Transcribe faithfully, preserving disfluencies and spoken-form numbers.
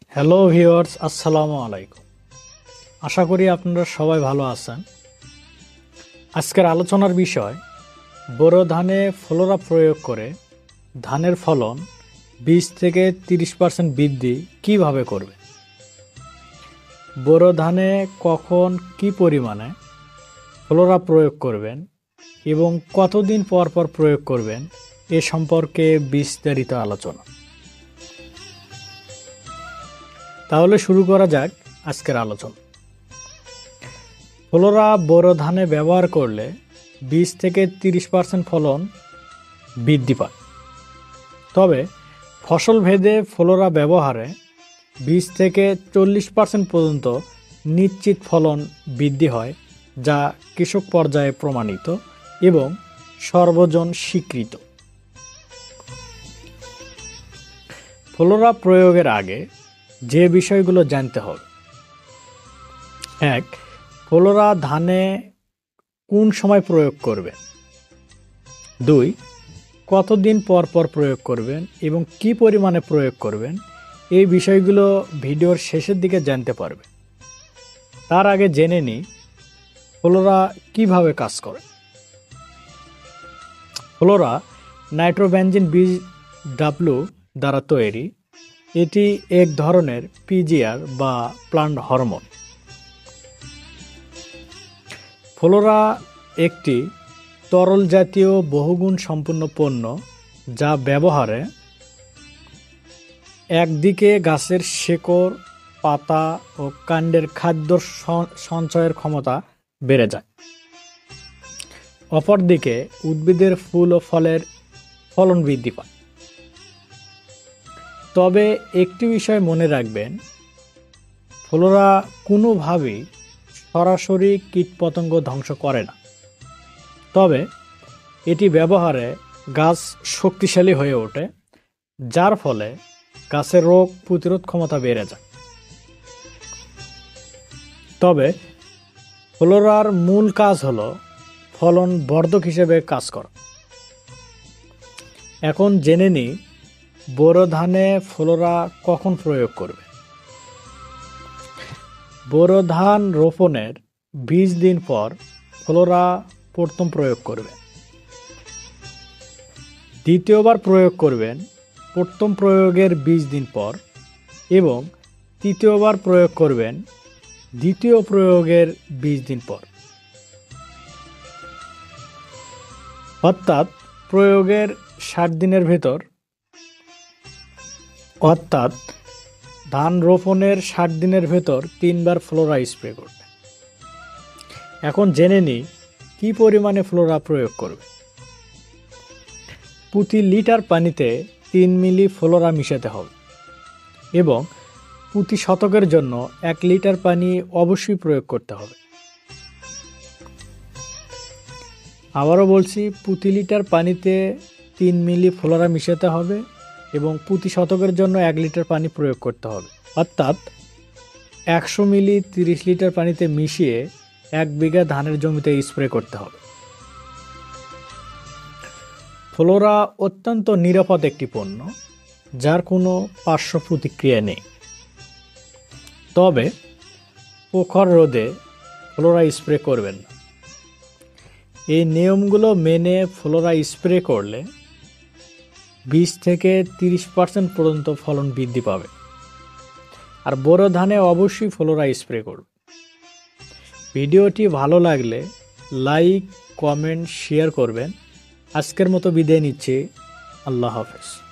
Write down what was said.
Hello viewers, আসসালামু আলাইকুম। আশা করি আপনারা সবাই ভালো আছেন। আজকের আলোচনার বিষয় বোরো ধানে ফ্লোরা প্রয়োগ করে ধানের ফলন বিশ থেকে তিরিশ পার্সেন্ট বৃদ্ধি কিভাবে করবে। বোরো ধানে কখন কি পরিমাণে ফ্লোরা প্রয়োগ করবেন এবং কতদিন পর পর প্রয়োগ করবেন এ সম্পর্কে বিস্তারিত আলোচনা। তাহলে শুরু করা যাক আজকের আলোচনা। ফ্লোরা বোরো ধানে ব্যবহার করলে বিশ থেকে তিরিশ পার্সেন্ট ফলন বৃদ্ধি পায়। তবে ফসল ভেদে ফ্লোরা ব্যবহারে বিশ থেকে চল্লিশ পার্সেন্ট পর্যন্ত নিশ্চিত ফলন বৃদ্ধি হয়, যা কৃষক পর্যায়ে প্রমাণিত এবং সর্বজন স্বীকৃত। ফ্লোরা প্রয়োগের আগে যে বিষয়গুলো জানতে হবে: এক, ফ্লোরা ধানে কোন সময় প্রয়োগ করবেন। দুই, কতদিন পর পর প্রয়োগ করবেন এবং কি পরিমাণে প্রয়োগ করবেন, এই বিষয়গুলো ভিডিওর শেষের দিকে জানতে পারবেন। তার আগে জেনে নিই ফ্লোরা কিভাবে কাজ করে। ফ্লোরা নাইট্রোবেনজিন বীজ ডাব্লু দ্বারা তৈরি। এটি এক ধরনের পিজিআর বা প্লান্ট হরমোন। ফ্লোরা একটি তরল জাতীয় বহুগুণ সম্পন্ন পণ্য, যা ব্যবহারে একদিকে গাছের শেকড়, পাতা ও কাণ্ডের খাদ্য সঞ্চয়ের ক্ষমতা বেড়ে যায়, অপরদিকে উদ্ভিদের ফুল ও ফলের ফলন বৃদ্ধি পায়। তবে একটি বিষয় মনে রাখবেন, ফ্লোরা কোনোভাবেই সরাসরি কীটপতঙ্গ ধ্বংস করে না। তবে এটি ব্যবহারে গাছ শক্তিশালী হয়ে ওঠে, যার ফলে গাছের রোগ প্রতিরোধ ক্ষমতা বেড়ে যায়। তবে ফ্লোরার মূল কাজ হলো ফলন বর্ধক হিসেবে কাজ করা। এখন জেনে নিই বোরো ধানে ফ্লোরা কখন প্রয়োগ করবে। বোরো ধান রোপণের বিশ দিন পর ফ্লোরা প্রথম প্রয়োগ করবেন। দ্বিতীয়বার প্রয়োগ করবেন প্রথম প্রয়োগের বিশ দিন পর এবং তৃতীয়বার প্রয়োগ করবেন দ্বিতীয় প্রয়োগের বিশ দিন পর। অর্থাৎ প্রয়োগের ষাট দিনের ভেতর অর্থাৎ ধান রোপণের ষাট দিনের ভেতর তিনবার ফ্লোরা স্প্রে করবে। এখন জেনে নিই কী পরিমাণে ফ্লোরা প্রয়োগ করবে। প্রতি লিটার পানিতে তিন মিলি ফ্লোরা মিশাতে হবে এবং প্রতি শতকের জন্য এক লিটার পানি অবশ্যই প্রয়োগ করতে হবে। আবারও বলছি, প্রতি লিটার পানিতে তিন মিলি ফ্লোরা মিশাতে হবে এবং প্রতি শতকের জন্য এক লিটার পানি প্রয়োগ করতে হবে। অর্থাৎ একশো মিলি তিরিশ লিটার পানিতে মিশিয়ে এক বিঘা ধানের জমিতে স্প্রে করতে হবে। ফ্লোরা অত্যন্ত নিরাপদ একটি পণ্য, যার কোনো পার্শ্ব প্রতিক্রিয়া নেই। তবে প্রখর রোদে ফ্লোরা স্প্রে করবেন না। এই নিয়মগুলো মেনে ফ্লোরা স্প্রে করলে বিশ থেকে তিরিশ পার্সেন্ট পর্যন্ত ফলন বৃদ্ধি পাবে। আর বোরো ধানে অবশ্যই ফ্লোরা স্প্রে করবে। ভিডিওটি ভালো লাগলে লাইক, কমেন্ট, শেয়ার করবেন। আজকের মতো বিদায় নিচ্ছি। আল্লাহ হাফেজ।